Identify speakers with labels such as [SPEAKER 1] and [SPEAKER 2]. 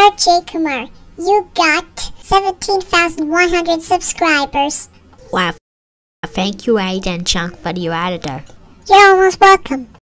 [SPEAKER 1] RJ Kumar, you got 17,100 subscribers.
[SPEAKER 2] Wow, thank you Aiden Chunk for your editor.
[SPEAKER 1] You're almost welcome.